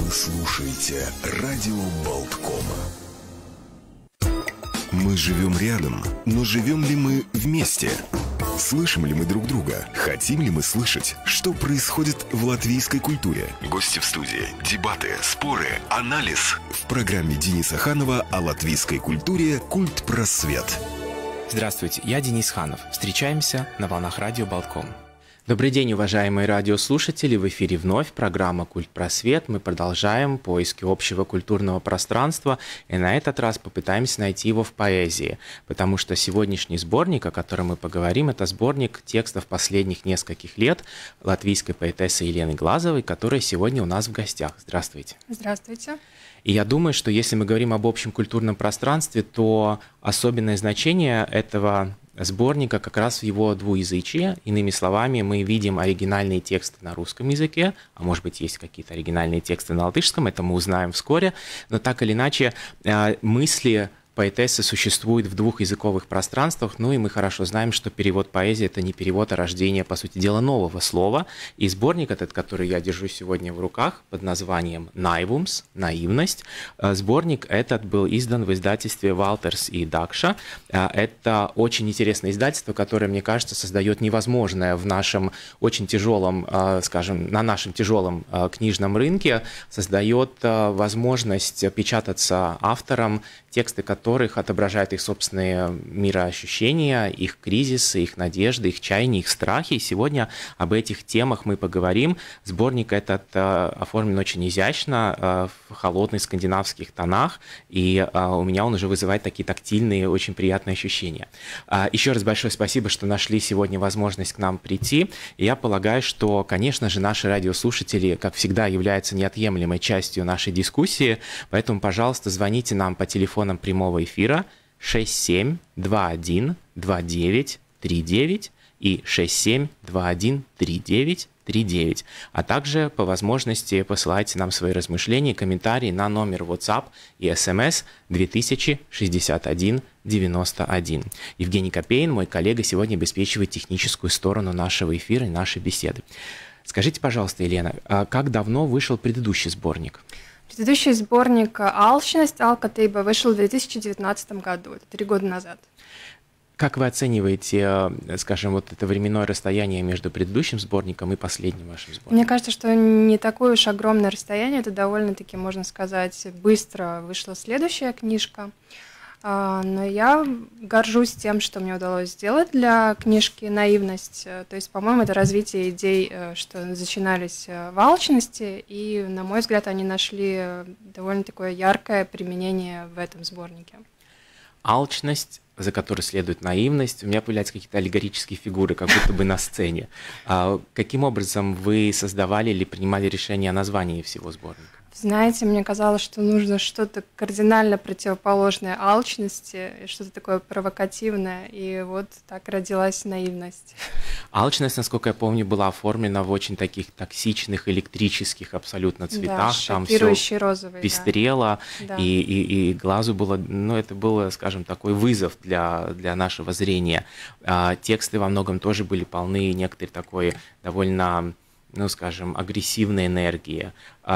Вы слушаете радио Болтком. Мы живем рядом, но живем ли мы вместе? Слышим ли мы друг друга? Хотим ли мы слышать, что происходит в латвийской культуре? Гости в студии, дебаты, споры, анализ. В программе Дениса Ханова о латвийской культуре «Культпросвет». Здравствуйте, я Денис Ханов. Встречаемся на волнах радио Болтком. Добрый день, уважаемые радиослушатели! В эфире вновь программа «Культпросвет». Мы продолжаем поиски общего культурного пространства, и на этот раз попытаемся найти его в поэзии, потому что сегодняшний сборник, о котором мы поговорим, это сборник текстов последних нескольких лет латвийской поэтессы Елены Глазовой, которая сегодня у нас в гостях. Здравствуйте! Здравствуйте! И я думаю, что если мы говорим об общем культурном пространстве, то особенное значение этого сборника как раз в его двуязычии. Иными словами, мы видим оригинальные тексты на русском языке, а может быть, есть какие-то оригинальные тексты на латышском, это мы узнаем вскоре, но так или иначе мысли поэтессы существует в двух языковых пространствах, ну и мы хорошо знаем, что перевод поэзии – это не перевод, а рождение, по сути дела, нового слова. И сборник этот, который я держу сегодня в руках, под названием «Naivums» – «Наивность». Сборник этот был издан в издательстве «Валтерс и Дакша». Это очень интересное издательство, которое, мне кажется, создает невозможное в нашем очень тяжелом, скажем, на нашем тяжелом книжном рынке, создает возможность печататься авторам, тексты которых отображают их собственные мироощущения, их кризисы, их надежды, их чаяния, их страхи. И сегодня об этих темах мы поговорим. Сборник этот оформлен очень изящно, в холодных скандинавских тонах, и у меня он уже вызывает такие тактильные, очень приятные ощущения. Еще раз большое спасибо, что нашли сегодня возможность к нам прийти. И я полагаю, что, конечно же, наши радиослушатели, как всегда, являются неотъемлемой частью нашей дискуссии, поэтому, пожалуйста, звоните нам по телефонам прямого эфира 67212939 и 67213939, а также по возможности посылайте нам свои размышления, комментарии на номер WhatsApp и SMS 206191. Евгений Копейн, мой коллега, сегодня обеспечивает техническую сторону нашего эфира и нашей беседы. Скажите, пожалуйста, Елена, как давно вышел предыдущий сборник? Предыдущий сборник «Алчность» Алкатейба вышел в 2019 году, это 3 года назад. Как вы оцениваете, скажем, вот это временное расстояние между предыдущим сборником и последним вашим сборником? Мне кажется, что не такое уж огромное расстояние, это довольно-таки, можно сказать, быстро вышла следующая книжка. Но я горжусь тем, что мне удалось сделать для книжки «Наивность». То есть, по-моему, это развитие идей, что начинались в алчности, и, на мой взгляд, они нашли довольно такое яркое применение в этом сборнике. Алчность, за которой следует наивность, у меня появляются какие-то аллегорические фигуры, как будто бы на сцене. Каким образом вы создавали или принимали решение о названии всего сборника? Знаете, мне казалось, что нужно что-то кардинально противоположное алчности, что-то такое провокативное, и вот так родилась наивность. Алчность, насколько я помню, была оформлена в очень таких токсичных, электрических абсолютно цветах. Да, там все розовый, пестрело, да. И глазу было, это было, скажем, такой вызов для нашего зрения. Тексты во многом тоже были полны некоторой такой довольно, скажем, агрессивной энергии.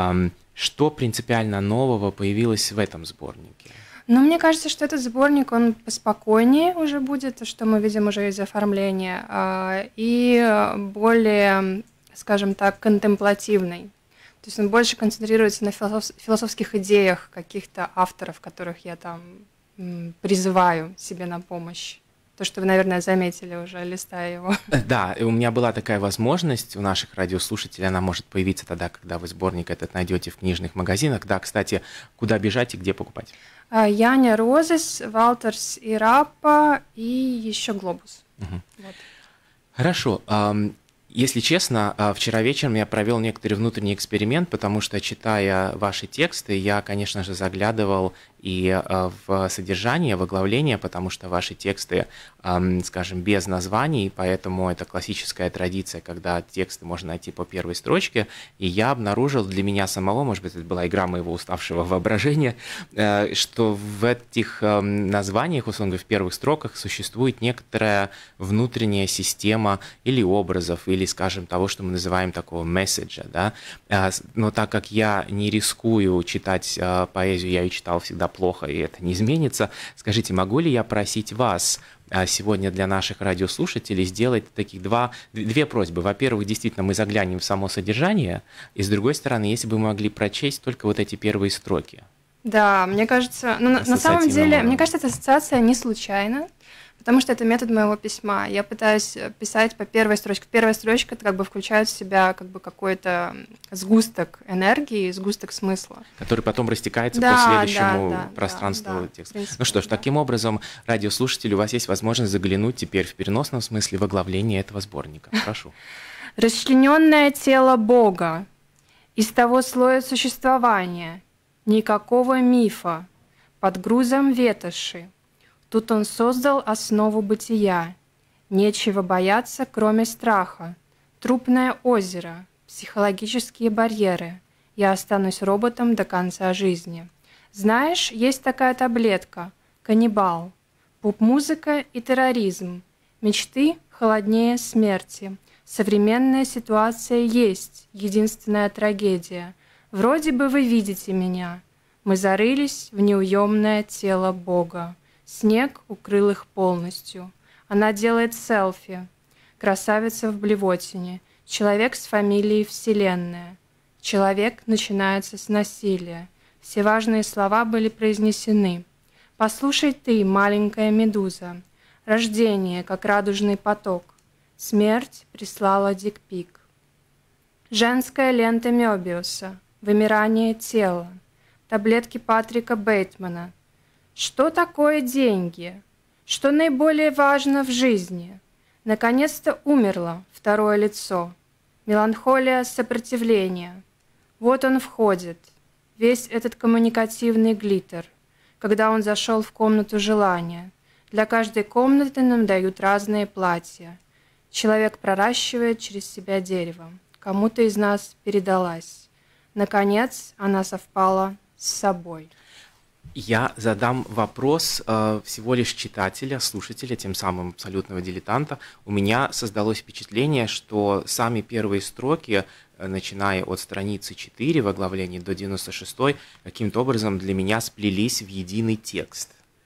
Что принципиально нового появилось в этом сборнике? Мне кажется, что этот сборник, он поспокойнее уже будет, что мы видим уже из оформления, и более, скажем так, контемплативный. То есть он больше концентрируется на философских идеях каких-то авторов, которых я там призываю себе на помощь. То, что вы, наверное, заметили уже, листая его. Да, и у меня была такая возможность у наших радиослушателей, она может появиться тогда, когда вы сборник этот найдете в книжных магазинах. Да, кстати, куда бежать и где покупать? Яня Розес, Валтерс и Раппа и еще Глобус. Угу. Вот. Хорошо. Если честно, вчера вечером я провел некоторый внутренний эксперимент, потому что, читая ваши тексты, я, конечно же, заглядывал и в содержание, в оглавление, потому что ваши тексты, скажем, без названий, поэтому это классическая традиция, когда тексты можно найти по первой строчке, и я обнаружил для меня самого, может быть, это была игра моего уставшего воображения, что в этих названиях, условно говоря, в первых строках существует некоторая внутренняя система или образов, или, скажем, того, что мы называем такого месседжа, да. Но так как я не рискую читать поэзию, я ее читал всегда плохо, и это не изменится, скажите, могу ли я просить вас сегодня для наших радиослушателей сделать две просьбы. Во-первых, действительно, мы заглянем в само содержание, и с другой стороны, если бы мы могли прочесть только вот эти первые строки. Да, мне кажется, на самом деле, мне кажется, эта ассоциация не случайна, потому что это метод моего письма. Я пытаюсь писать по первой строчке. Первая строчка это как бы включает в себя как бы какой-то сгусток энергии, сгусток смысла. Который потом растекается по следующему пространству текста. Принципе, ну что ж, таким образом, радиослушатели, у вас есть возможность заглянуть теперь в переносном смысле в оглавление этого сборника. Прошу. Расчлененное тело Бога из того слоя существования, никакого мифа, под грузом ветоши. Тут он создал основу бытия. Нечего бояться, кроме страха. Трупное озеро, психологические барьеры. Я останусь роботом до конца жизни. Знаешь, есть такая таблетка – каннибал. Поп-музыка и терроризм. Мечты холоднее смерти. Современная ситуация есть, единственная трагедия. Вроде бы вы видите меня. Мы зарылись в неуемное тело Бога. Снег укрыл их полностью. Она делает селфи. Красавица в блевотине. Человек с фамилией Вселенная. Человек начинается с насилия. Все важные слова были произнесены. Послушай ты, маленькая медуза. Рождение, как радужный поток. Смерть прислала дикпик. Женская лента Мёбиуса. Вымирание тела. Таблетки Патрика Бейтмана. Что такое деньги? Что наиболее важно в жизни? Наконец-то умерло второе лицо. Меланхолия сопротивления. Вот он входит, весь этот коммуникативный глиттер, когда он зашел в комнату желания. Для каждой комнаты нам дают разные платья. Человек проращивает через себя дерево. Кому-то из нас передалась. Наконец, она совпала с собой. Я задам вопрос всего лишь читателя, слушателя, тем самым абсолютного дилетанта. У меня создалось впечатление, что сами первые строки, начиная от страницы 4 в оглавлении до 96, каким-то образом для меня сплелись в единый текст.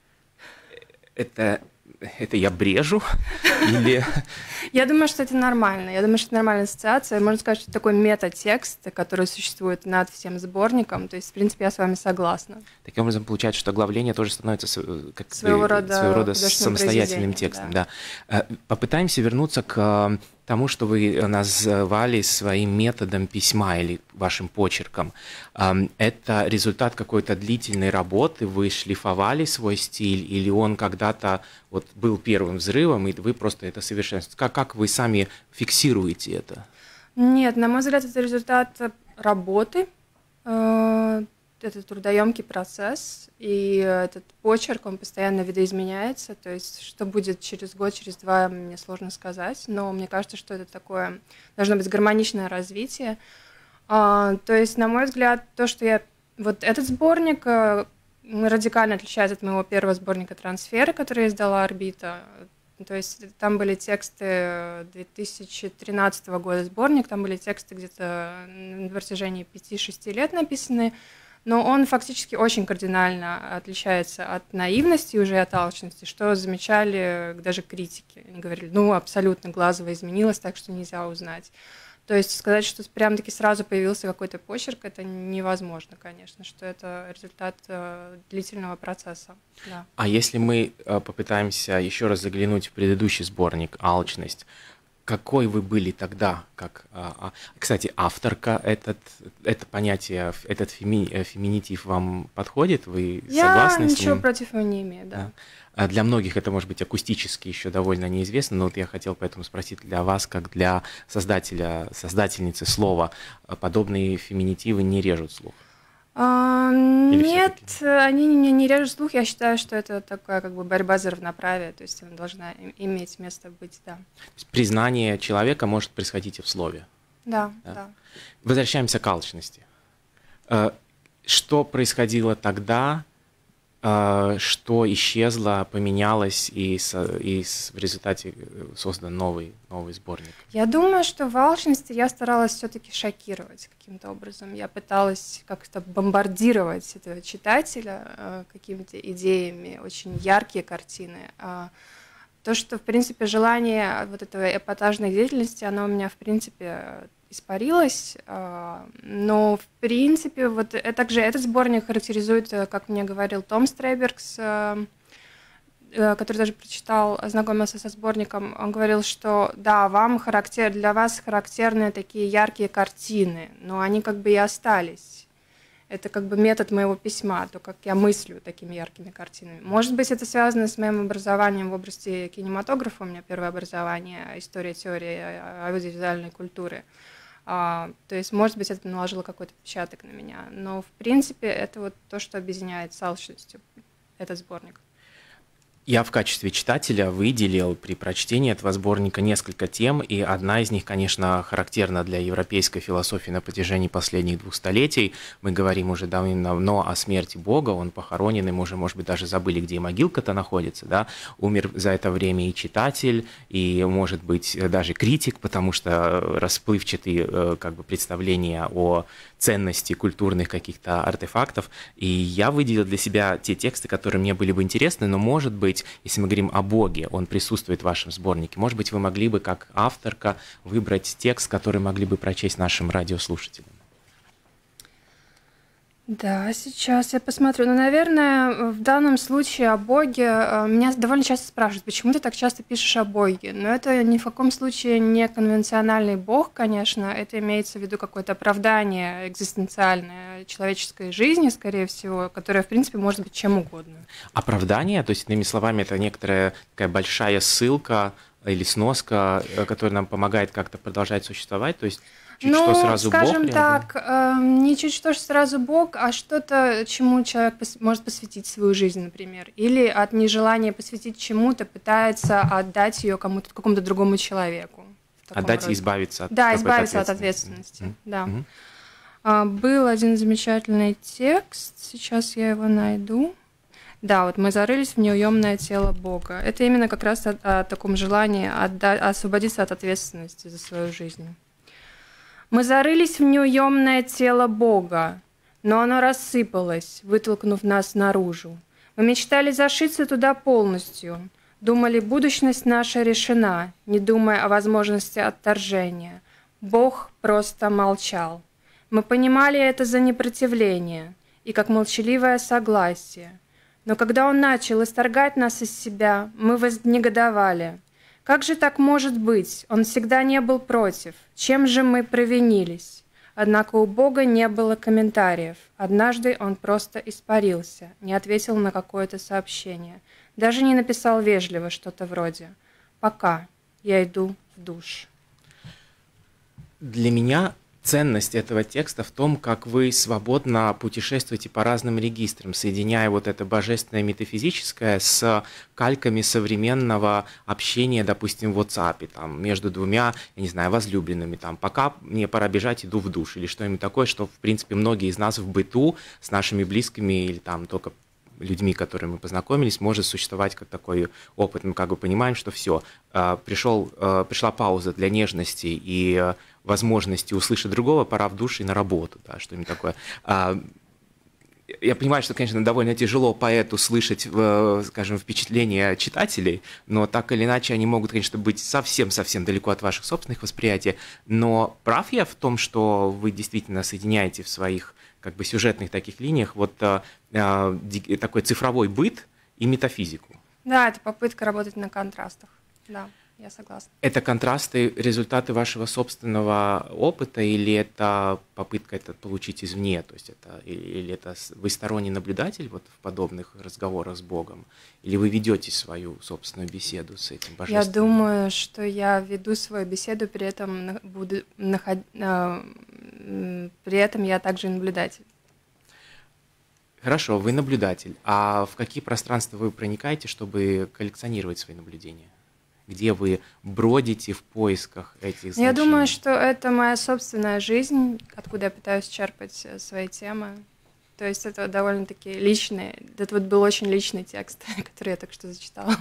Это я брежу? Или... Я думаю, что это нормально. Я думаю, что это нормальная ассоциация. Можно сказать, что это такой метатекст, который существует над всем сборником. То есть, в принципе, я с вами согласна. Таким образом, получается, что оглавление тоже становится как своего рода самостоятельным текстом. Да. Попытаемся вернуться к тому, что вы назвали своим методом письма или вашим почерком. Это результат какой-то длительной работы? Вы шлифовали свой стиль или он когда-то вот был первым взрывом, и вы просто это совершенствуете? Как вы сами фиксируете это? Нет, на мой взгляд, это результат работы. Это трудоемкий процесс, и этот почерк, он постоянно видоизменяется, то есть что будет через год, через два, мне сложно сказать, но мне кажется, что это такое, должно быть гармоничное развитие. То есть, на мой взгляд, то, что я... Вот этот сборник радикально отличается от моего первого сборника «Трансферы», который я издала «Орбита». То есть там были тексты 2013 года сборник, там были тексты где-то на протяжении 5-6 лет написаны, но он фактически очень кардинально отличается от наивности уже и от алчности, что замечали даже критики. Они говорили, абсолютно глазово изменилось, так что нельзя узнать. То есть сказать, что прям-таки сразу появился какой-то почерк, это невозможно, конечно, что это результат длительного процесса. Да. А если мы попытаемся еще раз заглянуть в предыдущий сборник «Алчность», какой вы были тогда? Кстати, авторка, это понятие, этот феминитив вам подходит? Вы согласны с ним? Я ничего против его не имею, да. Для многих это может быть акустически еще довольно неизвестно, но вот я хотел поэтому спросить для вас, как для создательницы слова, подобные феминитивы не режут слух? Нет, они не режут слух. Я считаю, что это такая как бы борьба за равноправие, то есть она должна иметь место быть, да. То есть признание человека может происходить и в слове. Да, да. Возвращаемся к алчности. Что происходило тогда, что исчезло, поменялось, и в результате создан новый сборник? Я думаю, что в алчности я старалась все-таки шокировать каким-то образом. Я пыталась как-то бомбардировать этого читателя какими-то идеями, очень яркие картины. То, что, в принципе, желание вот этой эпатажной деятельности, оно у меня, в принципе, испарилось, но, в принципе, вот также этот сборник характеризует, как мне говорил Том Стрейбергс, который даже прочитал, ознакомился со сборником, он говорил, что да, для вас характерны такие яркие картины, но они как бы и остались. Это как бы метод моего письма, то, как я мыслю такими яркими картинами. Может быть, это связано с моим образованием в области кинематографа. У меня первое образование, история, теория аудиовизуальной культуры. То есть, может быть, это наложило какой-то отпечаток на меня. Но, в принципе, это вот то, что объединяет с алчностью этот сборник. Я в качестве читателя выделил при прочтении этого сборника несколько тем, и одна из них, конечно, характерна для европейской философии на протяжении последних 2 столетий. Мы говорим уже давно о смерти Бога, он похоронен, и мы уже, может быть, даже забыли, где могилка-то находится, да? Умер за это время и читатель, и, может быть, даже критик, потому что расплывчатые как бы представления о ценности культурных каких-то артефактов. И я выделил для себя те тексты, которые мне были бы интересны, но, может быть, если мы говорим о Боге, он присутствует в вашем сборнике, может быть, вы могли бы, как авторка, выбрать текст, который могли бы прочесть нашим радиослушателям? Да, сейчас я посмотрю. Наверное, в данном случае о Боге меня довольно часто спрашивают, почему ты так часто пишешь о Боге? Но это ни в каком случае не конвенциональный Бог, конечно. Это имеется в виду какое-то оправдание экзистенциальное человеческой жизни, скорее всего, которое, в принципе, может быть чем угодно. Оправдание? То есть, иными словами, это некоторая такая большая ссылка или сноска, которая нам помогает как-то продолжать существовать? То есть чуть что сразу скажем Бог, так, не чуть что сразу Бог, а что-то, чему человек может посвятить свою жизнь, например. Или от нежелания посвятить чему-то пытается отдать ее кому-то, какому-то другому человеку. Отдать и избавиться от избавиться от ответственности. Да. Был один замечательный текст, сейчас я его найду. Да, вот мы зарылись в неуемное тело Бога. Это именно как раз о таком желании освободиться от ответственности за свою жизнь. Мы зарылись в неуемное тело Бога, но оно рассыпалось, вытолкнув нас наружу. Мы мечтали зашиться туда полностью, думали, будущность наша решена, не думая о возможности отторжения. Бог просто молчал. Мы понимали это за непротивление и как молчаливое согласие. Но когда Он начал исторгать нас из себя, мы вознегодовали. Как же так может быть? Он всегда не был против. Чем же мы провинились? Однако у Бога не было комментариев. Однажды он просто испарился, не ответил на какое-то сообщение. Даже не написал вежливо что-то вроде «Пока, я иду в душ». Для меня ценность этого текста в том, как вы свободно путешествуете по разным регистрам, соединяя вот это божественное метафизическое с кальками современного общения, допустим, в WhatsApp, там, между двумя, я не знаю, возлюбленными, там, пока мне пора бежать, иду в душ, или что-нибудь такое, что, в принципе, многие из нас в быту с нашими близкими или там только людьми, с которыми мы познакомились, может существовать как такой опыт. Мы как бы понимаем, что все, пришла пауза для нежности и возможности услышать другого, пора в душ и на работу, да, что-нибудь такое. Я понимаю, что, конечно, довольно тяжело поэту слышать, скажем, впечатления читателей, но так или иначе они могут, конечно, быть совсем-совсем далеко от ваших собственных восприятий. Но прав я в том, что вы действительно соединяете в своих как бы сюжетных таких линиях вот такой цифровой быт и метафизику. Да, это попытка работать на контрастах, да. Я согласна. Это контрасты, результаты вашего собственного опыта, или это попытка это получить извне? То есть или это вы сторонний наблюдатель вот в подобных разговорах с Богом? Или вы ведете свою собственную беседу с этим божественным? Я думаю, что я веду свою беседу, при этом я также наблюдатель. Хорошо, вы наблюдатель. А в какие пространства вы проникаете, чтобы коллекционировать свои наблюдения? Где вы бродите в поисках этих значений? Я думаю, что это моя собственная жизнь, откуда я пытаюсь черпать свои темы. То есть это довольно-таки личный, это вот был очень личный текст, который я только что зачитала.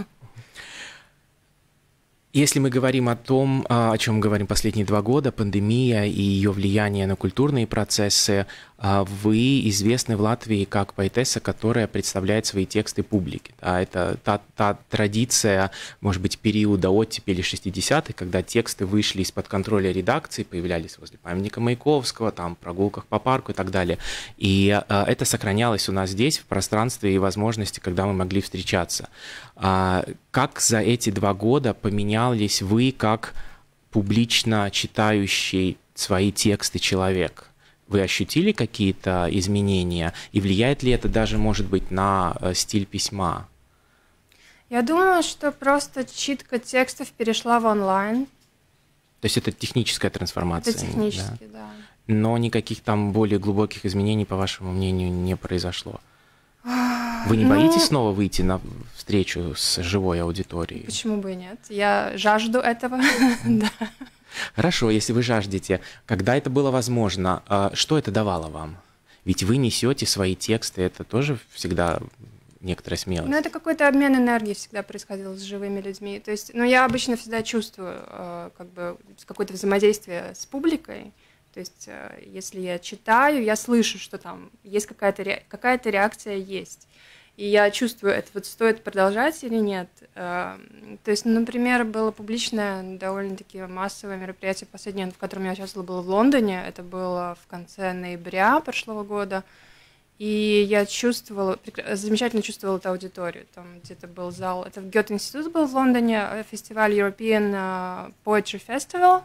Если мы говорим о том, о чем мы говорим последние 2 года, пандемия и ее влияние на культурные процессы, вы известны в Латвии как поэтесса, которая представляет свои тексты публике. Это та традиция, может быть, периода оттепели 60-х, когда тексты вышли из-под контроля редакции, появлялись возле памятника Маяковского, там, в прогулках по парку и так далее. И это сохранялось у нас здесь, в пространстве и возможности, когда мы могли встречаться. Как за эти 2 года поменялись вы как публично читающий свои тексты человек? Вы ощутили какие-то изменения? И влияет ли это даже, может быть, на стиль письма? Я думаю, что просто читка текстов перешла в онлайн. То есть это техническая трансформация? Это технически, да. Но никаких там более глубоких изменений, по вашему мнению, не произошло? Вы не боитесь снова выйти на встречу с живой аудиторией? Почему бы и нет? Я жажду этого, да. Хорошо, если вы жаждете, когда это было возможно, что это давало вам? Ведь вы несете свои тексты, это тоже всегда некоторая смелость. Ну, это какой-то обмен энергии всегда происходил с живыми людьми. То есть, я обычно всегда чувствую как бы какое-то взаимодействие с публикой. То есть, если я читаю, я слышу, что там есть какая-то реакция есть. И я чувствую, это вот стоит продолжать или нет. То есть, например, было публичное довольно-таки массовое мероприятие последнее, в котором я участвовала, было в Лондоне. Это было в конце ноября прошлого года. И я замечательно чувствовала эту аудиторию. Там где-то был зал, это в Гёте-институт был в Лондоне, фестиваль European Poetry Festival.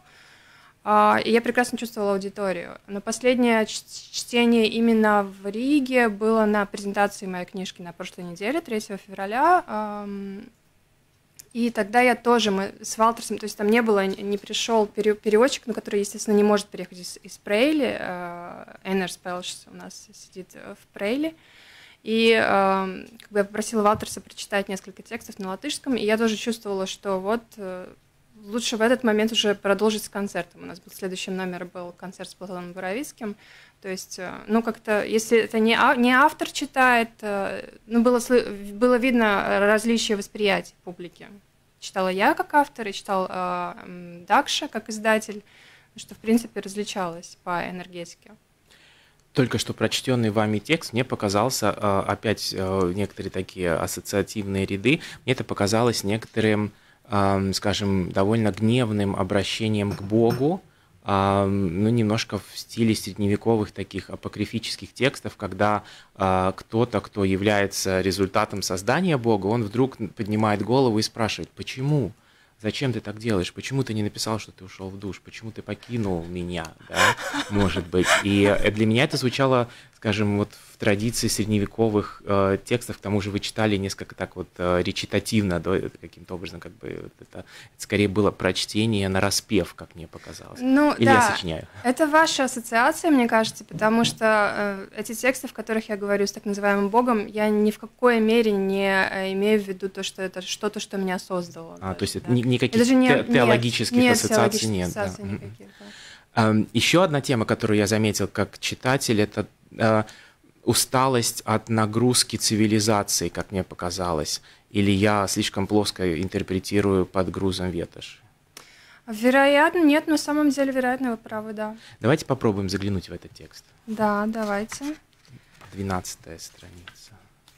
И я прекрасно чувствовала аудиторию. Но последнее чтение именно в Риге было на презентации моей книжки на прошлой неделе, 3 февраля. И тогда я тоже, мы с Валтерсом, то есть там не пришел переводчик, который, естественно, не может переехать из Прейли. Эйнер Спелш у нас сидит в Прейли. И как бы я попросила Валтерса прочитать несколько текстов на латышском, и я тоже чувствовала, что вот лучше в этот момент уже продолжить с концертом. У нас был следующий номер, был концерт с Платоном Боровицким. То есть, как-то, если это не автор читает, было видно различие восприятия публики. Читала я как автор, и читал Дакша как издатель, что, в принципе, различалось по энергетике. Только что прочтенный вами текст мне показался, опять некоторые такие ассоциативные ряды, мне это показалось некоторым, скажем, довольно гневным обращением к Богу, немножко в стиле средневековых таких апокрифических текстов, когда кто-то, кто является результатом создания Бога, он вдруг поднимает голову и спрашивает: почему? Зачем ты так делаешь? Почему ты не написал, что ты ушел в душ? Почему ты покинул меня? Да? Может быть. И для меня это звучало, скажем, вот в традиции средневековых текстов, к тому же вы читали несколько так вот речитативно, да, каким-то образом, как бы это скорее было прочтение нараспев, как мне показалось. Или да, я сочиняю? Это ваша ассоциация, мне кажется, потому что эти тексты, в которых я говорю с так называемым Богом, я ни в какой мере не имею в виду то, что это что-то, что меня создало. То есть это никаких теологических ассоциаций нет. Еще одна тема, которую я заметил как читатель, это усталость от нагрузки цивилизации, как мне показалось. Или я слишком плоско интерпретирую под грузом ветоши? Вероятно, нет, но на самом деле, вероятно, вы правы, да. Давайте попробуем заглянуть в этот текст. Да, давайте. 12-я страница.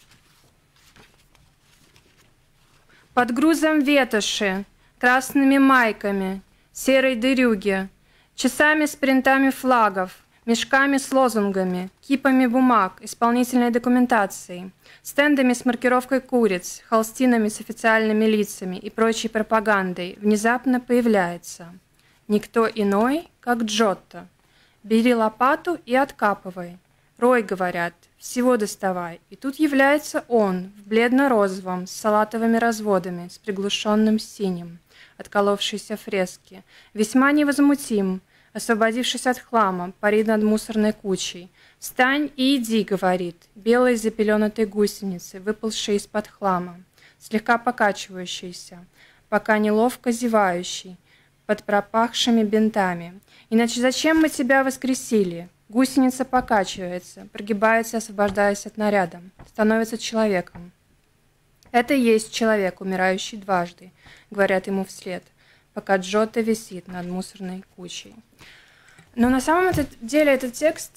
Под грузом ветоши, красными майками, серой дырюги, часами с принтами флагов, мешками с лозунгами, кипами бумаг, исполнительной документацией, стендами с маркировкой куриц, холстинами с официальными лицами и прочей пропагандой внезапно появляется никто иной, как Джотто. Бери лопату и откапывай. Рой, говорят, всего доставай. И тут является он в бледно-розовом, с салатовыми разводами, с приглушенным синим, отколовшиеся фрески, весьма невозмутим, освободившись от хлама, парит над мусорной кучей. «Встань и иди», — говорит, белой запеленатой гусеницы, выползшей из-под хлама, слегка покачивающейся, пока неловко зевающей, под пропахшими бинтами. «Иначе зачем мы тебя воскресили?» Гусеница покачивается, прогибается, освобождаясь от наряда, становится человеком. «Это и есть человек, умирающий дважды», — говорят ему вслед, пока Джотто висит над мусорной кучей. Но на самом деле этот текст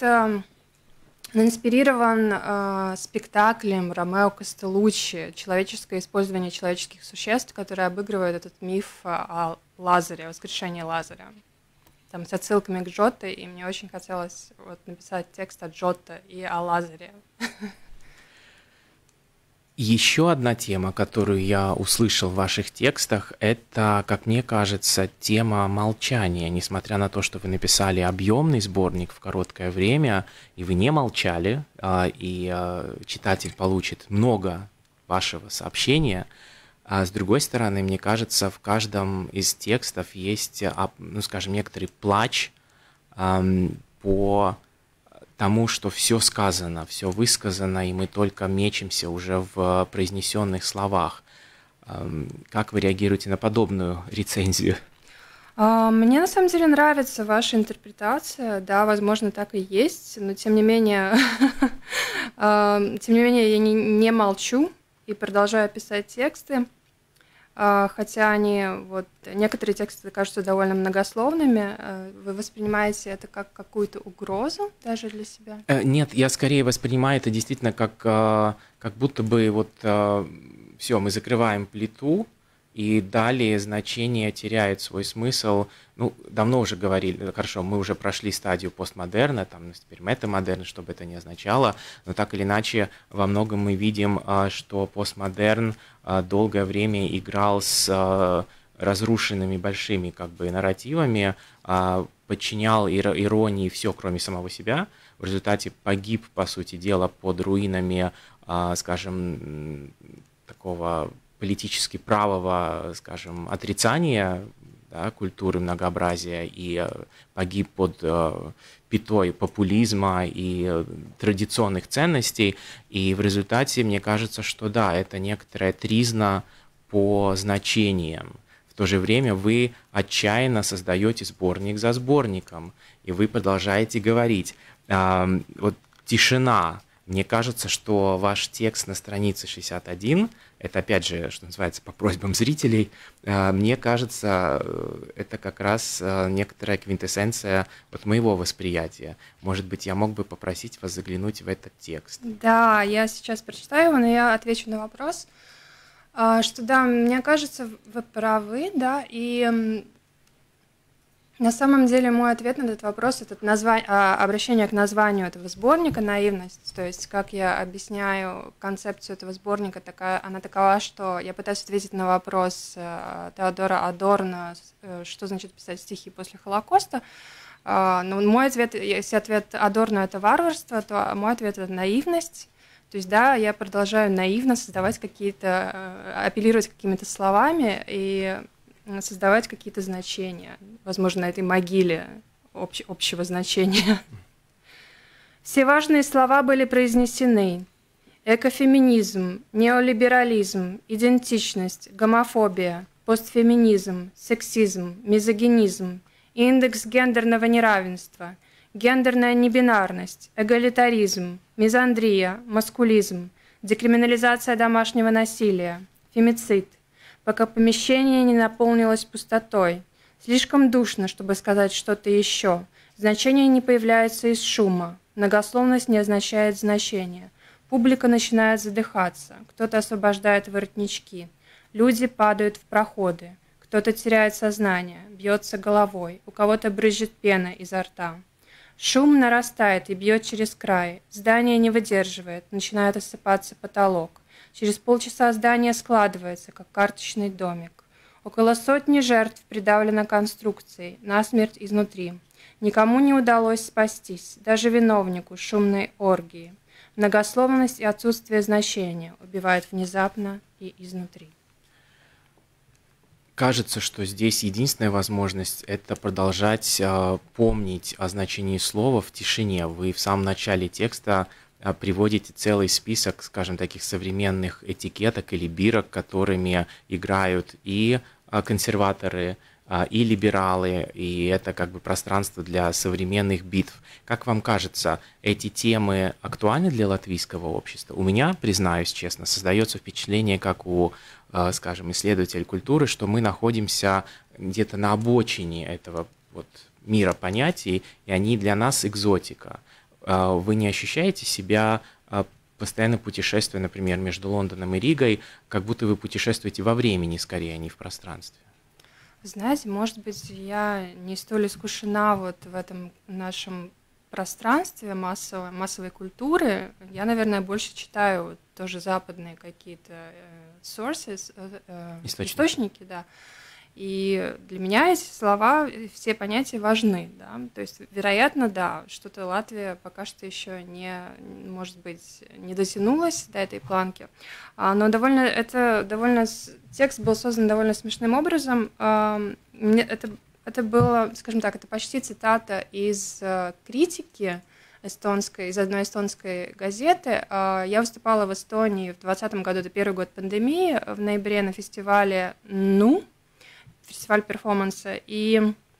инспирирован спектаклем Ромео Костелуччи «Человеческое использование человеческих существ», который обыгрывает этот миф о Лазаре, о воскрешении Лазаря. Там с отсылками к Джотто, и мне очень хотелось написать текст о Джотто и о Лазаре. Еще одна тема, которую я услышал в ваших текстах, это, как мне кажется, тема молчания. Несмотря на то, что вы написали объемный сборник в короткое время, и вы не молчали, и читатель получит много вашего сообщения, а с другой стороны, мне кажется, в каждом из текстов есть, ну, скажем, некоторый плач по тому, что все сказано, все высказано, и мы только мечемся уже в произнесенных словах. Как вы реагируете на подобную рецензию? Мне на самом деле нравится ваша интерпретация, да, возможно, так и есть, но тем не менее, я не молчу и продолжаю писать тексты. Хотя они, некоторые тексты кажутся довольно многословными, вы воспринимаете это как какую-то угрозу даже для себя? Нет, я скорее воспринимаю это действительно как будто бы все, мы закрываем плиту, и далее значение теряет свой смысл. Ну, давно уже говорили, хорошо, мы уже прошли стадию постмодерна, там теперь метамодерн, что бы это ни означало, но так или иначе во многом мы видим, что постмодерн долгое время играл с разрушенными большими нарративами, подчинял иронии все, кроме самого себя. В результате погиб, по сути дела, под руинами, скажем, такого политически правого, скажем, отрицания, да, культуры многообразия, и погиб под пятой популизма и традиционных ценностей. И в результате, мне кажется, что да, это некоторая тризна по значениям. В то же время вы отчаянно создаете сборник за сборником, и вы продолжаете говорить. Тишина. Мне кажется, что ваш текст на странице 61, это опять же, что называется, по просьбам зрителей, мне кажется, это как раз некоторая квинтэссенция моего восприятия. Может быть, я мог бы попросить вас заглянуть в этот текст? Да, я сейчас прочитаю его, но я отвечу на вопрос, что да, мне кажется, вы правы, да, и на самом деле мой ответ на этот вопрос – это обращение к названию этого сборника «Наивность». То есть, как я объясняю концепцию этого сборника, она такова, что я пытаюсь ответить на вопрос Теодора Адорно, что значит писать стихи после Холокоста. Но мой ответ, если ответ Адорно – это варварство, то мой ответ – это наивность. То есть, да, я продолжаю наивно создавать апеллировать какими-то словами и создавать какие-то значения, возможно, на этой могиле общего значения. Все важные слова были произнесены. Экофеминизм, неолиберализм, идентичность, гомофобия, постфеминизм, сексизм, мизогинизм, индекс гендерного неравенства, гендерная небинарность, эгалитаризм, мизандрия, маскулизм, декриминализация домашнего насилия, фемицид, пока помещение не наполнилось пустотой. Слишком душно, чтобы сказать что-то еще. Значение не появляется из шума. Многословность не означает значения. Публика начинает задыхаться. Кто-то освобождает воротнички. Люди падают в проходы. Кто-то теряет сознание, бьется головой. У кого-то брызжет пена изо рта. Шум нарастает и бьет через край. Здание не выдерживает. Начинает осыпаться потолок. Через полчаса здание складывается, как карточный домик. Около 100 жертв придавлено конструкцией, насмерть изнутри. Никому не удалось спастись, даже виновнику шумной оргии. Многословность и отсутствие значения убивают внезапно и изнутри. кажется, что здесь единственная возможность – это продолжать помнить о значении слова в тишине. Вы в самом начале текста приводите целый список, скажем, таких современных этикеток или бирок, которыми играют и консерваторы, и либералы, и это как бы пространство для современных битв. Как вам кажется, эти темы актуальны для латвийского общества? У меня, признаюсь честно, создается впечатление, как у, скажем, исследователей культуры, что мы находимся где-то на обочине этого вот мира понятий, и они для нас экзотика. Вы не ощущаете себя, постоянно путешествуя, например, между Лондоном и Ригой, как будто вы путешествуете во времени скорее, а не в пространстве? Знаете, может быть, я не столь искушена вот в этом нашем пространстве массовой культуры. Я, наверное, больше читаю тоже западные какие-то sources, источники, да. И для меня эти слова, все понятия важны, да. То есть, вероятно, да, что-то Латвия пока что еще не, может быть, не дотянулась до этой планки. Но текст был создан довольно смешным образом. Это было, скажем так, это почти цитата из критики эстонской, из одной эстонской газеты. Я выступала в Эстонии в 2020 году, это первый год пандемии, в ноябре на фестивале фестиваль перформанса, и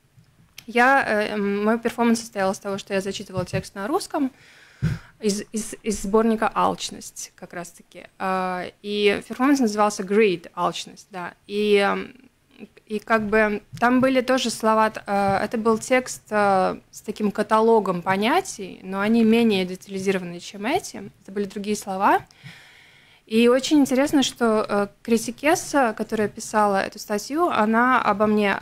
мой перформанс состоял из того, что я зачитывала текст на русском из сборника «Алчность» как раз-таки, и перформанс назывался «Greed», «Алчность», да, и как бы там были тоже слова, это был текст с таким каталогом понятий, но они менее детализированные, чем эти, это были другие слова. И очень интересно, что критикесса, которая писала эту статью, она обо мне,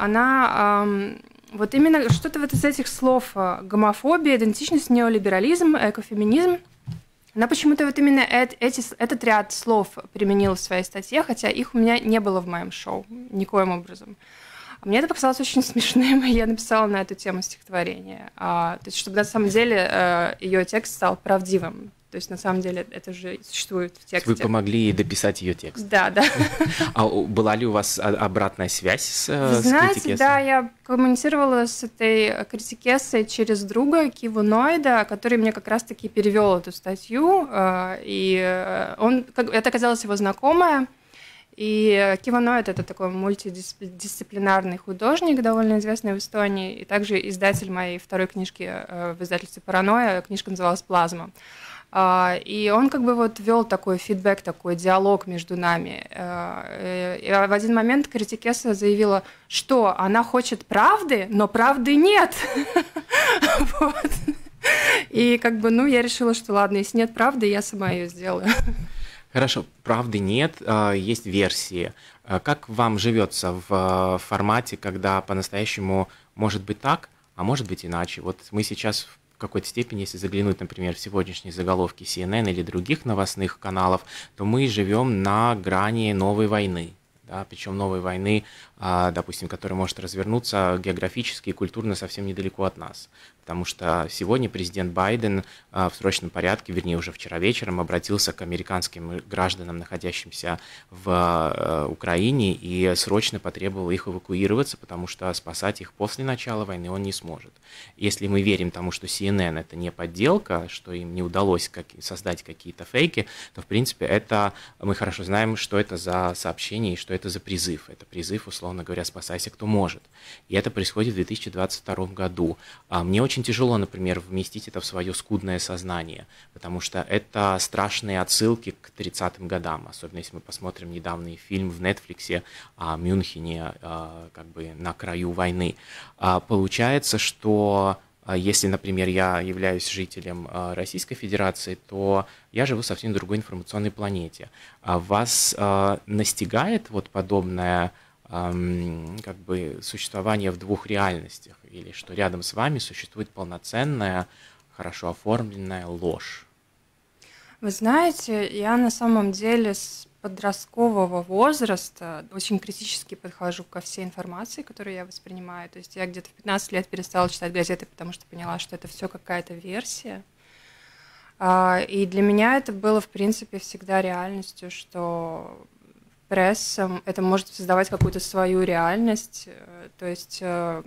вот именно что-то вот из этих слов гомофобия, идентичность, неолиберализм, экофеминизм, она почему-то вот именно этот ряд слов применила в своей статье, хотя их у меня не было в моем шоу никоим образом. Мне это показалось очень смешным, и я написала на эту тему стихотворение, то есть чтобы на самом деле ее текст стал правдивым. То есть, на самом деле, это же существует в тексте. Вы помогли ей дописать ее текст. Да, да. А была ли у вас обратная связь с критикессой? Да, я коммуницировала с этой критикессой через друга Киву Ноида, который мне как раз-таки перевел эту статью, и это оказалось его знакомая. И Кива Ноид — это такой мультидисциплинарный художник, довольно известный в Эстонии, и также издатель моей второй книжки в издательстве «Паранойя». Книжка называлась «Плазма». И он как бы вот вел такой фидбэк, такой диалог между нами. И в один момент критикесса заявила, что она хочет правды, но правды нет. Вот. И как бы, я решила, что ладно, если нет правды, я сама ее сделаю. Хорошо, правды нет, есть версии. Как вам живется в формате, когда по-настоящему может быть так, а может быть иначе? Вот мы сейчас в какой-то степени, если заглянуть, например, в сегодняшние заголовки CNN или других новостных каналов, то мы живем на грани новой войны. Да, причем новой войны, допустим, которая может развернуться географически и культурно совсем недалеко от нас. Потому что сегодня президент Байден в срочном порядке, вернее, уже вчера вечером, обратился к американским гражданам, находящимся в Украине, и срочно потребовал их эвакуироваться, потому что спасать их после начала войны он не сможет. Если мы верим тому, что CNN это не подделка, что им не удалось создать какие-то фейки, то, в принципе, это мы хорошо знаем, что это за сообщение и что это за призыв. Это призыв, условно говоря, «спасайся, кто может». И это происходит в 2022 году. Мне очень тяжело, например, вместить это в свое скудное сознание, потому что это страшные отсылки к 30-м годам, особенно если мы посмотрим недавний фильм в Netflix о Мюнхене, как бы на краю войны. Получается, что если, например, я являюсь жителем Российской Федерации, то я живу совсем в другой информационной планете. Вас настигает вот подобное как бы существование в двух реальностях, или что рядом с вами существует полноценная, хорошо оформленная ложь? Вы знаете, я на самом деле с подросткового возраста очень критически подхожу ко всей информации, которую я воспринимаю. То есть я где-то в 15 лет перестала читать газеты, потому что поняла, что это все какая-то версия. И для меня это было, в принципе, всегда реальностью, что прессом, это может создавать какую-то свою реальность. То есть,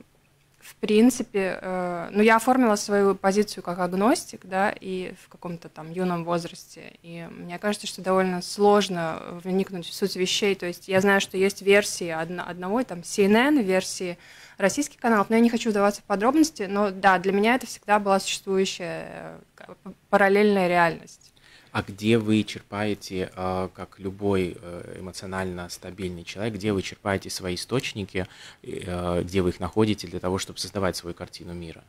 в принципе, ну, я оформила свою позицию как агностик, да, и в каком-то там юном возрасте. И мне кажется, что довольно сложно вникнуть в суть вещей. То есть я знаю, что есть версии одного, там, CNN, версии российских каналов, но я не хочу вдаваться в подробности. Но да, для меня это всегда была существующая параллельная реальность. А где вы черпаете, как любой эмоционально стабильный человек, где вы черпаете свои источники, где вы их находите для того, чтобы создавать свою картину мира?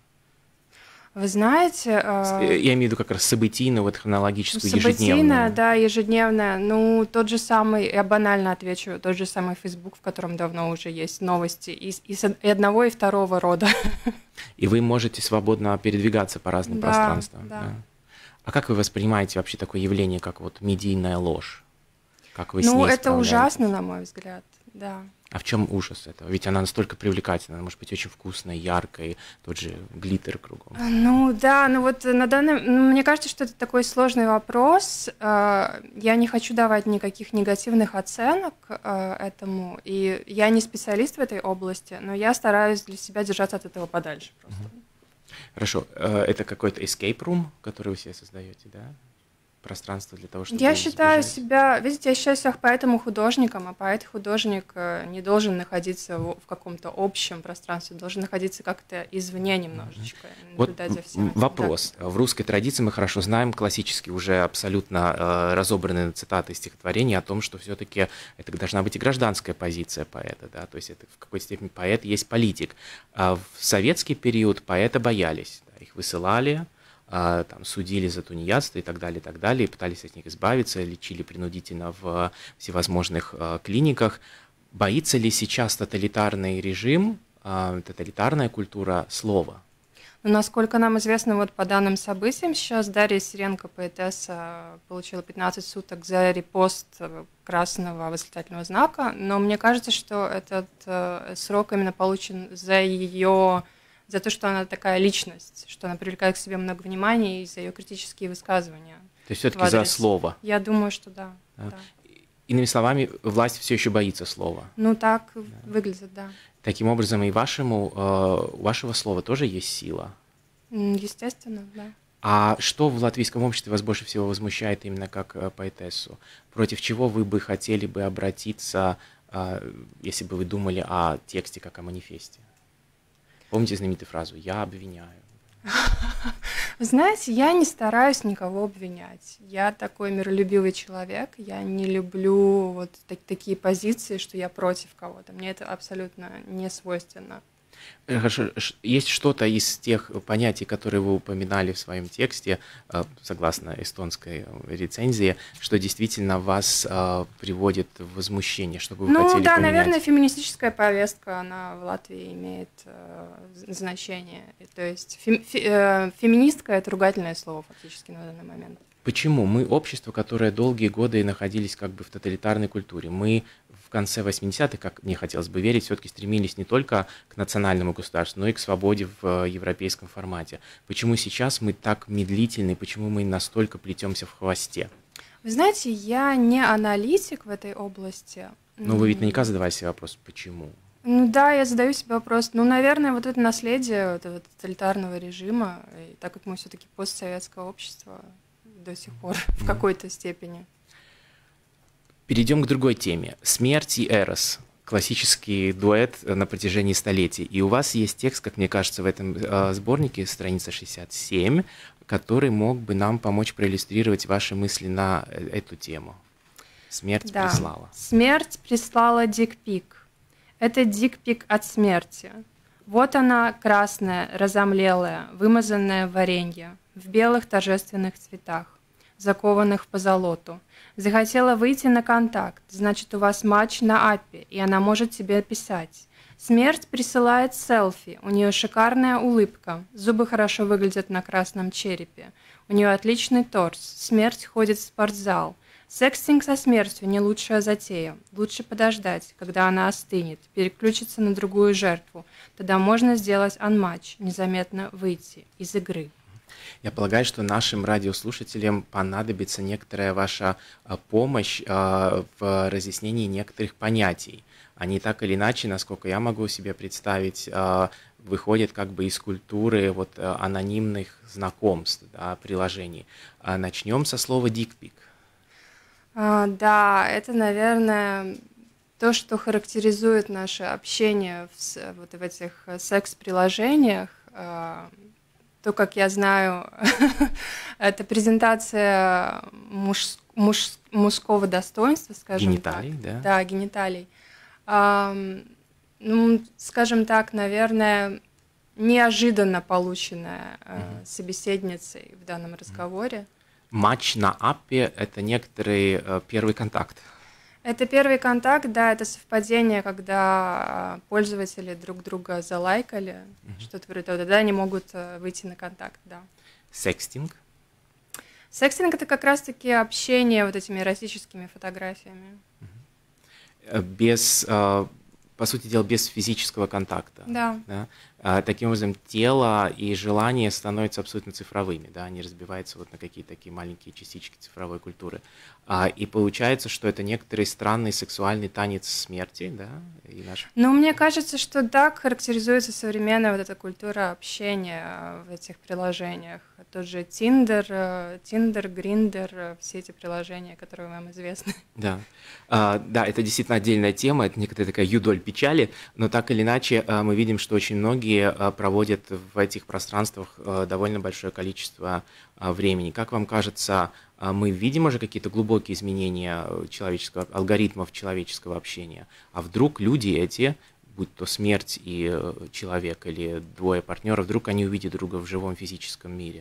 Вы знаете... Я имею в виду как раз событийную, вот хронологическую, событийная, ежедневную. да, ежедневная. Ну, тот же самый, я банально отвечу, тот же самый Facebook, в котором давно уже есть новости и одного, и второго рода. И вы можете свободно передвигаться по разным пространствам. Да. А как вы воспринимаете вообще такое явление, как вот медийная ложь? Как вы с Ну, ней это ужасно, на мой взгляд, да. А в чем ужас этого? Ведь она настолько привлекательна, она может быть очень вкусной, яркой, тот же глиттер кругом. Ну да, ну вот на данный... Мне кажется, что это такой сложный вопрос. Я не хочу давать никаких негативных оценок этому, и я не специалист в этой области, но я стараюсь для себя держаться от этого подальше просто. Хорошо. Это какой-то escape room, который вы себе создаете, да? Пространство для того, чтобы Я считаю избежать? себя, видите, я считаю себя поэтому художником, а поэт-художник не должен находиться в каком-то общем пространстве, должен находиться как-то извне немножечко, наблюдать за всем этим. Вопрос. В русской традиции мы хорошо знаем классические, уже абсолютно разобранные цитаты из стихотворений о том, что все-таки это должна быть и гражданская позиция поэта, да, то есть это в какой-то степени поэт есть политик. А в советский период поэта боялись, да, их высылали, там, судили за тунеядство и так далее, и пытались от них избавиться, лечили принудительно в всевозможных клиниках. Боится ли сейчас тоталитарный режим, тоталитарная культура слова? Ну, насколько нам известно, вот по данным событиям, сейчас Дарья Сиренко, поэтесса, получила 15 суток за репост красного восклицательного знака, но мне кажется, что этот срок именно получен за то, что она такая личность, что она привлекает к себе много внимания, и за ее критические высказывания. То есть все-таки за слово? Я думаю, что да. Иными словами, власть все еще боится слова? Ну, так выглядит, да. Таким образом, и у вашего слова тоже есть сила? Естественно, да. А что в латвийском обществе вас больше всего возмущает именно как поэтессу? Против чего вы бы хотели бы обратиться, если бы вы думали о тексте как о манифесте? Помните знаменитую фразу «я обвиняю»? Вы знаете, я не стараюсь никого обвинять. Я такой миролюбивый человек, я не люблю вот такие позиции, что я против кого-то. Мне это абсолютно не свойственно. Хорошо. Есть что-то из тех понятий, которые вы упоминали в своем тексте, согласно эстонской рецензии, что действительно вас приводит в возмущение, что бы вы хотели да, поменять? наверное, феминистическая повестка, она в Латвии имеет значение. То есть феминистка – это ругательное слово фактически на данный момент. Почему? Мы общество, которое долгие годы находились как бы в тоталитарной культуре. Мы в конце 80-х, как мне хотелось бы верить, все-таки стремились не только к национальному государству, но и к свободе в европейском формате. Почему сейчас мы так медлительны, почему мы настолько плетемся в хвосте? Вы знаете, я не аналитик в этой области. Но вы ведь наверняка задавали себе вопрос, почему? Ну да, я задаю себе вопрос. Ну, наверное, вот это наследие этого тоталитарного режима, и так как мы все-таки постсоветское общество до сих пор в какой-то степени. Перейдем к другой теме. Смерть и Эрос. Классический дуэт на протяжении столетий. И у вас есть текст, как мне кажется, в этом сборнике, страница 67, который мог бы нам помочь проиллюстрировать ваши мысли на эту тему. Смерть прислала. Смерть прислала дикпик. Это дикпик от смерти. Вот она, красная, разомлелая, вымазанная в варенье, в белых торжественных цветах, закованных в позолоту. Захотела выйти на контакт, значит, у вас матч на аппе, и она может тебе писать. Смерть присылает селфи, у нее шикарная улыбка, зубы хорошо выглядят на красном черепе, у нее отличный торс, смерть ходит в спортзал. Секстинг со смертью не лучшая затея, лучше подождать, когда она остынет, переключиться на другую жертву, тогда можно сделать анматч, незаметно выйти из игры. Я полагаю, что нашим радиослушателям понадобится некоторая ваша помощь в разъяснении некоторых понятий. Они так или иначе, насколько я могу себе представить, выходят как бы из культуры вот анонимных знакомств, да, приложений. Начнем со слова «дикпик». Да, это, наверное, то, что характеризует наше общение вот в этих секс-приложениях. То, как я знаю, это презентация мужского достоинства, скажем гениталий, так. Да? Да, гениталий. Ну, скажем так, наверное, неожиданно полученная собеседницей в данном разговоре. Матч на аппе – это некоторый первый контакт. Это первый контакт, да, это совпадение, когда пользователи друг друга залайкали, что-то вроде того, тогда они могут выйти на контакт, да. Секстинг? Секстинг – это как раз-таки общение вот этими эротическими фотографиями. Без, по сути дела, без физического контакта. Да. Да? Таким образом, тело и желание становятся абсолютно цифровыми, да? Они разбиваются вот на какие-то такие маленькие частички цифровой культуры. И получается, что это некоторый странный сексуальный танец смерти, да? Ну, мне кажется, что так характеризуется современная вот эта культура общения в этих приложениях. Тот же Tinder, Grindr, все эти приложения, которые вам известны. Да. Да, это действительно отдельная тема, это некоторая такая юдоль печали, но так или иначе мы видим, что очень многие проводят в этих пространствах довольно большое количество времени. Как вам кажется, мы видим уже какие-то глубокие изменения алгоритмов человеческого общения? А вдруг люди эти, будь то смерть и человек или двое партнеров, вдруг они увидят друга в живом физическом мире?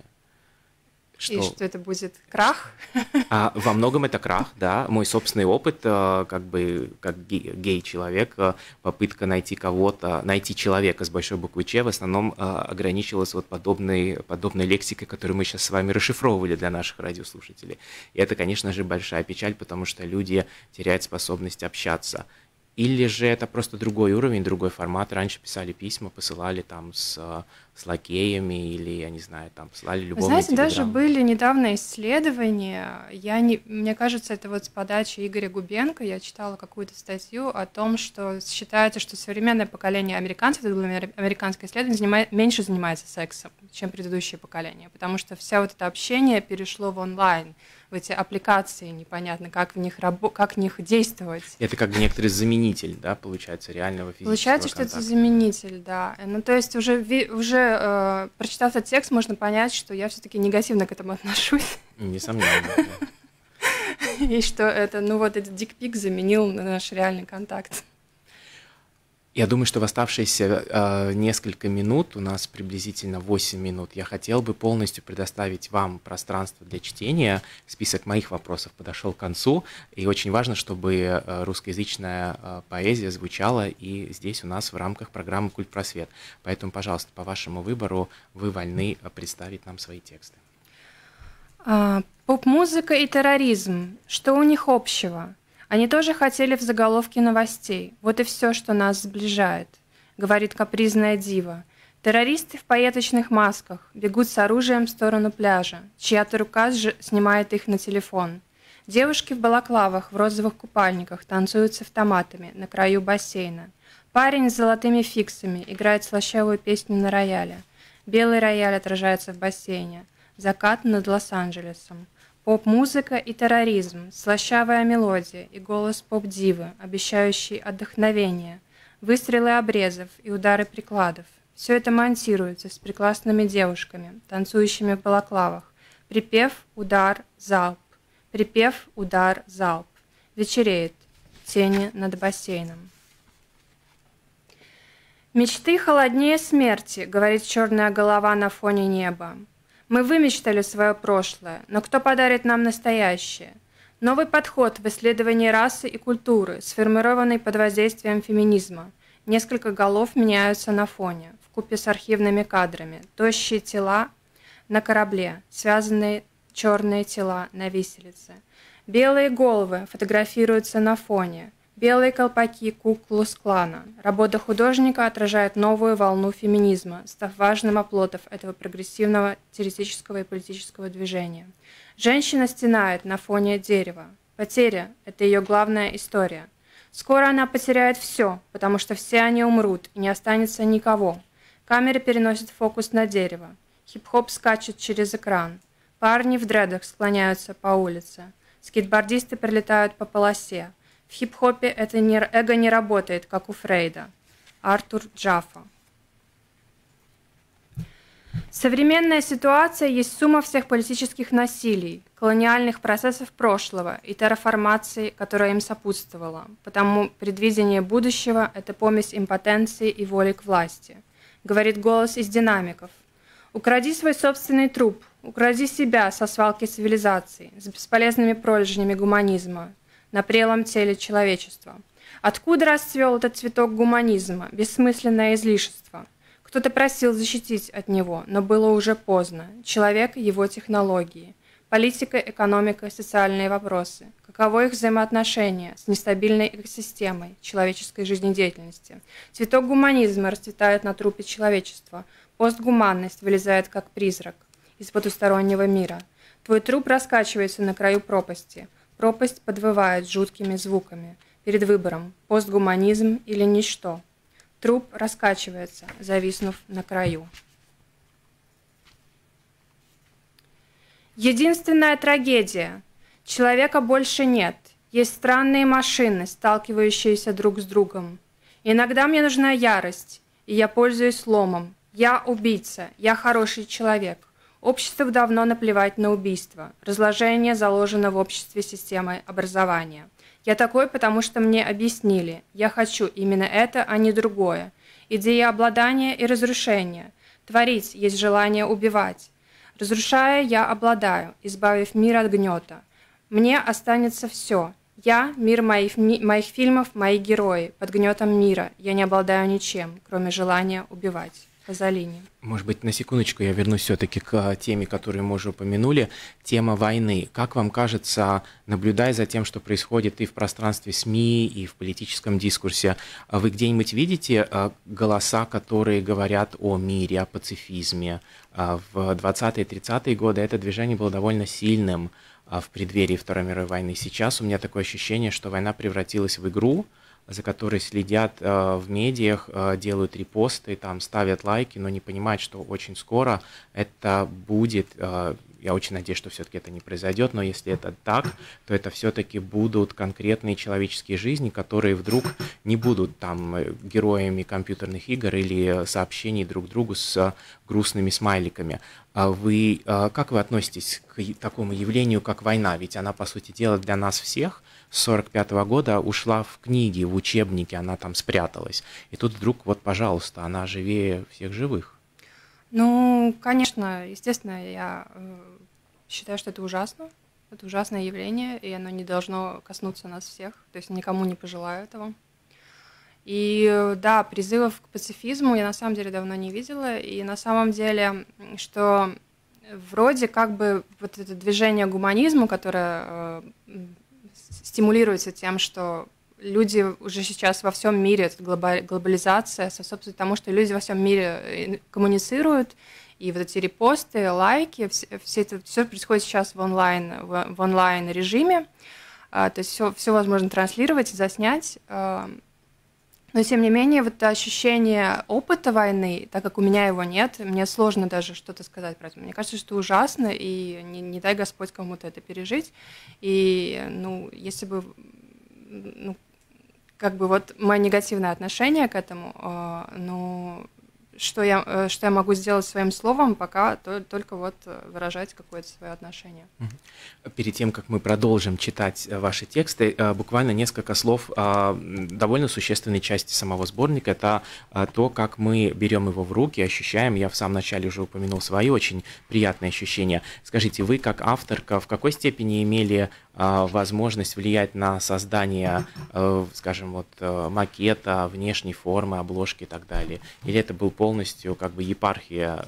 И что это будет крах? Во многом это крах, да. Мой собственный опыт, как гей-человек, попытка найти человека с большой буквы Ч, в основном ограничивалась вот подобной лексикой, которую мы сейчас с вами расшифровывали для наших радиослушателей. И это, конечно же, большая печаль, потому что люди теряют способность общаться. Или же это просто другой уровень, другой формат. Раньше писали письма, посылали там с лакеями или, я не знаю, там посылали любовные Знаете, телеграммы. даже были недавно исследования, мне кажется, это вот с подачи Игоря Губенко, я читала какую-то статью о том, что считается, что современное поколение американцев, это было американское исследование, меньше занимается сексом, чем предыдущее поколение, потому что все вот это общение перешло в онлайн, в эти аппликации, непонятно, как в них действовать. Это как бы некоторый заменитель, да, получается, реального физического Получается, контакта. что это заменитель, да. Ну, то есть уже прочитав этот текст, можно понять, что я все-таки негативно к этому отношусь. Несомненно. И что это, ну вот этот дикпик заменил наш реальный контакт. Я думаю, что в оставшиеся несколько минут, у нас приблизительно 8 минут, я хотел бы полностью предоставить вам пространство для чтения. Список моих вопросов подошел к концу, и очень важно, чтобы русскоязычная поэзия звучала и здесь у нас в рамках программы «Культпросвет». Поэтому, пожалуйста, по вашему выбору вы вольны представить нам свои тексты. Поп-музыка и терроризм. Что у них общего? Они тоже хотели в заголовке новостей. Вот и все, что нас сближает, говорит капризная дива. Террористы в пайеточных масках бегут с оружием в сторону пляжа. Чья-то рука снимает их на телефон. Девушки в балаклавах, в розовых купальниках танцуют с автоматами на краю бассейна. Парень с золотыми фиксами играет слащавую песню на рояле. Белый рояль отражается в бассейне. Закат над Лос-Анджелесом. Поп-музыка и терроризм, слащавая мелодия и голос поп-дивы, обещающий отдохновение, выстрелы обрезов и удары прикладов. Все это монтируется с прекрасными девушками, танцующими в балаклавах. Припев, удар, залп. Припев, удар, залп. Вечереет. Тени над бассейном. «Мечты холоднее смерти», — говорит черная голова на фоне неба. Мы вымечтали свое прошлое, но кто подарит нам настоящее? Новый подход в исследовании расы и культуры, сформированный под воздействием феминизма. Несколько голов меняются на фоне, вкупе с архивными кадрами. Тощие тела на корабле, связанные черные тела на виселице. Белые головы фотографируются на фоне. Белые колпаки Ку-Клукс-Клана. Работа художника отражает новую волну феминизма, став важным оплотом этого прогрессивного теоретического и политического движения. Женщина стенает на фоне дерева. Потеря – это ее главная история. Скоро она потеряет все, потому что все они умрут, и не останется никого. Камера переносит фокус на дерево. Хип-хоп скачет через экран. Парни в дредах склоняются по улице. Скейтбордисты пролетают по полосе. В хип-хопе это эго не работает, как у Фрейда. Артур Джаффа. Современная ситуация есть сумма всех политических насилий, колониальных процессов прошлого и терраформации, которая им сопутствовала. Потому предвидение будущего – это помесь импотенции и воли к власти. Говорит голос из динамиков. Укради свой собственный труп, укради себя со свалки цивилизаций, с бесполезными пролежнями гуманизма, на прелом теле человечества. Откуда расцвел этот цветок гуманизма, бессмысленное излишество? Кто-то просил защитить от него, но было уже поздно. Человек – его технологии. Политика, экономика, социальные вопросы. Каково их взаимоотношение с нестабильной экосистемой человеческой жизнедеятельности? Цветок гуманизма расцветает на трупе человечества. Постгуманность вылезает как призрак из потустороннего мира. Твой труп раскачивается на краю пропасти. Пропасть подвывает жуткими звуками. Перед выбором – постгуманизм или ничто. Труп раскачивается, зависнув на краю. Единственная трагедия. Человека больше нет. Есть странные машины, сталкивающиеся друг с другом. Иногда мне нужна ярость, и я пользуюсь ломом. Я убийца, я хороший человек. Обществу давно наплевать на убийство. Разложение заложено в обществе системой образования. Я такой, потому что мне объяснили. Я хочу именно это, а не другое. Идея обладания и разрушения. Творить есть желание убивать. Разрушая, я обладаю, избавив мир от гнета. Мне останется все. Я – мир моих фильмов, мои герои. Под гнетом мира я не обладаю ничем, кроме желания убивать. Пазолини. Может быть, на секундочку я вернусь все-таки к теме, которую мы уже упомянули, тема войны. Как вам кажется, наблюдая за тем, что происходит и в пространстве СМИ, и в политическом дискурсе, вы где-нибудь видите голоса, которые говорят о мире, о пацифизме? В 20-е, 30-е годы это движение было довольно сильным в преддверии Второй мировой войны. Сейчас у меня такое ощущение, что война превратилась в игру, за которой следят в медиах, делают репосты, там ставят лайки, но не понимают, что очень скоро это будет. Я очень надеюсь, что все-таки это не произойдет, но если это так, то это все-таки будут конкретные человеческие жизни, которые вдруг не будут там героями компьютерных игр или сообщений друг другу с грустными смайликами. Как вы относитесь к такому явлению, как война? Ведь она, по сути дела, для нас всех с 1945 года ушла в книги, в учебники, она там спряталась. И тут вдруг, вот, пожалуйста, она живее всех живых. Ну, конечно, естественно, я считаю, что это ужасно. Это ужасное явление, и оно не должно коснуться нас всех. То есть никому не пожелаю этого. И да, призывов к пацифизму я на самом деле давно не видела. И на самом деле, что вроде как бы вот это движение гуманизму, которое стимулируется тем, что люди уже сейчас во всем мире, это глобализация, собственно, потому что люди во всем мире коммуницируют, и вот эти репосты, лайки, все происходит сейчас в онлайн режиме, то есть все возможно транслировать, заснять, но тем не менее вот это ощущение опыта войны, так как у меня его нет, мне сложно даже что-то сказать про это. Мне кажется, что ужасно, и не дай Господь кому-то это пережить, и, ну, если бы, ну, как бы вот мое негативное отношение к этому, ну, что я могу сделать своим словом, пока только вот выражать какое-то свое отношение. Перед тем, как мы продолжим читать ваши тексты, буквально несколько слов о довольно существенной части самого сборника. Это то, как мы берем его в руки, ощущаем. Я в самом начале уже упомянул свои очень приятные ощущения. Скажите, вы как авторка в какой степени имели возможность влиять на создание, скажем, вот макета, внешней формы, обложки и так далее? Или это был полностью как бы епархия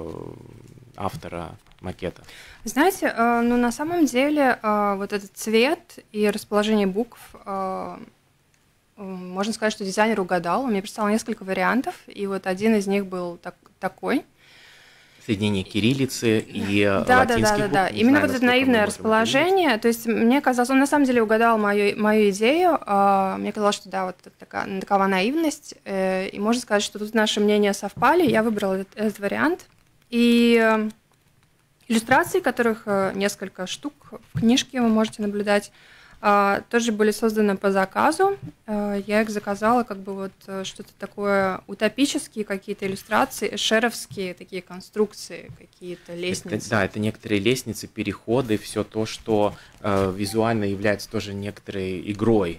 автора макета? Знаете, ну на самом деле вот этот цвет и расположение букв можно сказать, что дизайнер угадал. Он мне прислал несколько вариантов, и вот один из них был такой. Соединение кириллицы и Да. Именно вот это наивное расположение. То есть мне казалось, он на самом деле угадал мою идею. Мне казалось, что да, вот такова наивность. И можно сказать, что тут наши мнения совпали. Я выбрала этот вариант. И иллюстрации, которых несколько штук в книжке вы можете наблюдать, тоже были созданы по заказу. Я их заказала, как бы вот что-то такое утопические какие-то иллюстрации, эшеровские такие конструкции, какие-то лестницы. Это некоторые лестницы, переходы, все то, что визуально является тоже некоторой игрой,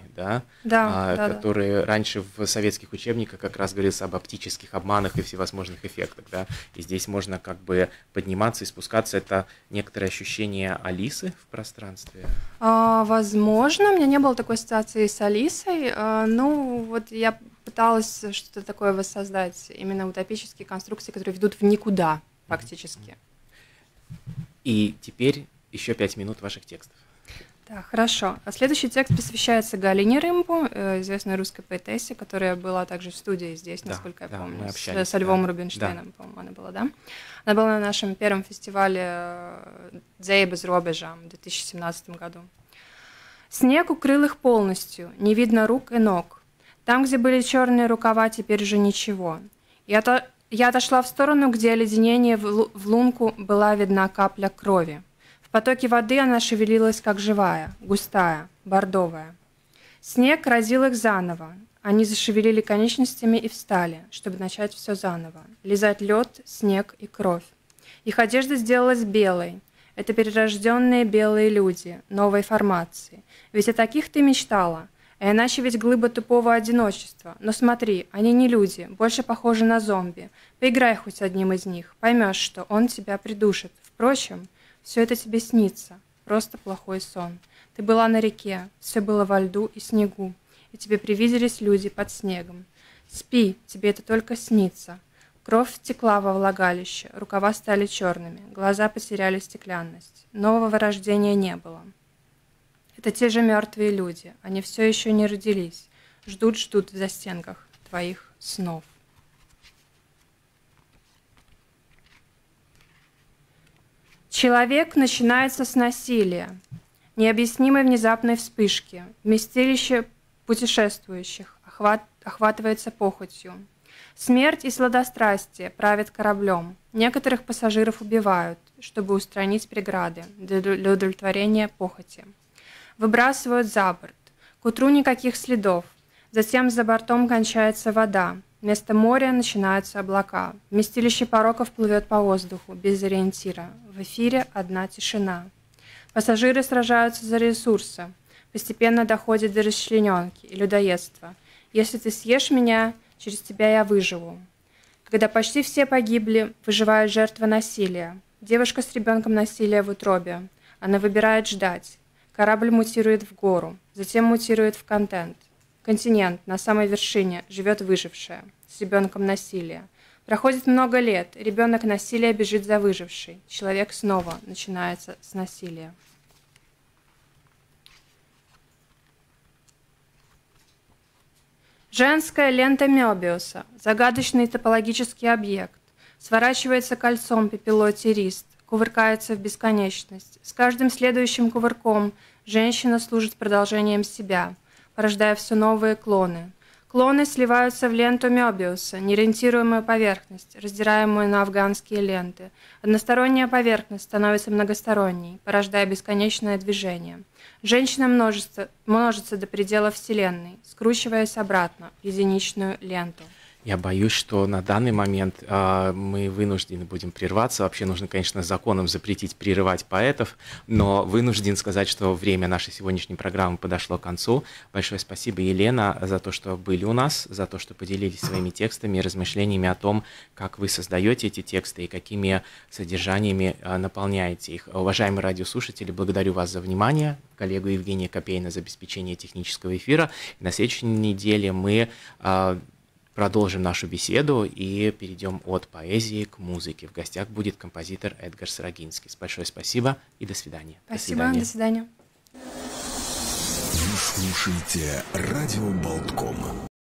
которые раньше в советских учебниках как раз говорилось об оптических обманах и всевозможных эффектах, да, и здесь можно как бы подниматься и спускаться. Это некоторое ощущение Алисы в пространстве. Возможно, у меня не было такой ситуации с Алисой. Вот я пыталась что-то такое воссоздать, именно утопические конструкции, которые ведут в никуда, фактически. И теперь еще 5 минут ваших текстов. Да, хорошо. Следующий текст посвящается Галине Рымбу, известной русской поэтессе, которая была также в студии здесь, насколько я помню, со Львом Рубинштейном, по-моему, она была, да? Она была на нашем первом фестивале «Дзея без рубежа» в 2017 году. Снег укрыл их полностью, не видно рук и ног. Там, где были черные рукава, теперь уже ничего. Я отошла в сторону, где оледенение в лунку была видна капля крови. В потоке воды она шевелилась, как живая, густая, бордовая. Снег разил их заново. Они зашевелили конечностями и встали, чтобы начать все заново. Лизать лед, снег и кровь. Их одежда сделалась белой. Это перерожденные белые люди, новой формации. Ведь о таких ты мечтала. А иначе ведь глыба тупого одиночества. Но смотри, они не люди, больше похожи на зомби. Поиграй хоть с одним из них, поймешь, что он тебя придушит. Впрочем, все это тебе снится, просто плохой сон. Ты была на реке, все было во льду и снегу, и тебе привиделись люди под снегом. Спи, тебе это только снится. Кровь текла во влагалище, рукава стали черными, глаза потеряли стеклянность. Нового рождения не было. Это те же мертвые люди, они все еще не родились, ждут в застенках твоих снов. Человек начинается с насилия, необъяснимой внезапной вспышки, вместилище путешествующих охватывается похотью. Смерть и сладострастие правят кораблем. Некоторых пассажиров убивают, чтобы устранить преграды для удовлетворения похоти. Выбрасывают за борт. К утру никаких следов. Затем за бортом кончается вода. Вместо моря начинаются облака. Вместилище пороков плывет по воздуху, без ориентира. В эфире одна тишина. Пассажиры сражаются за ресурсы. Постепенно доходит до расчлененки и людоедства. Если ты съешь меня, через тебя я выживу. Когда почти все погибли, выживает жертва насилия. Девушка с ребенком насилия в утробе. Она выбирает ждать. Корабль мутирует в гору, затем мутирует в континент на самой вершине живет выжившая с ребенком насилия. Проходит много лет, ребенок насилия бежит за выжившей. Человек снова начинается с насилия. Женская лента Мёбиуса, загадочный топологический объект, сворачивается кольцом пепелотирист, кувыркается в бесконечность. С каждым следующим кувырком женщина служит продолжением себя, порождая все новые клоны. Клоны сливаются в ленту Мёбиуса, неориентируемую поверхность, раздираемую на афганские ленты. Односторонняя поверхность становится многосторонней, порождая бесконечное движение. Женщина множится до предела Вселенной, скручиваясь обратно в единичную ленту. Я боюсь, что на данный момент мы вынуждены будем прерваться. Вообще нужно, конечно, законом запретить прерывать поэтов, но вынужден сказать, что время нашей сегодняшней программы подошло к концу. Большое спасибо, Елена, за то, что были у нас, за то, что поделились своими текстами и размышлениями о том, как вы создаете эти тексты и какими содержаниями наполняете их. Уважаемые радиослушатели, благодарю вас за внимание, коллегу Евгения Копейна за обеспечение технического эфира. На следующей неделе мы продолжим нашу беседу и перейдем от поэзии к музыке. В гостях будет композитор Эдгар Сарагинский. Большое спасибо и до свидания. Спасибо, до свидания. Слушайте радио Болтком.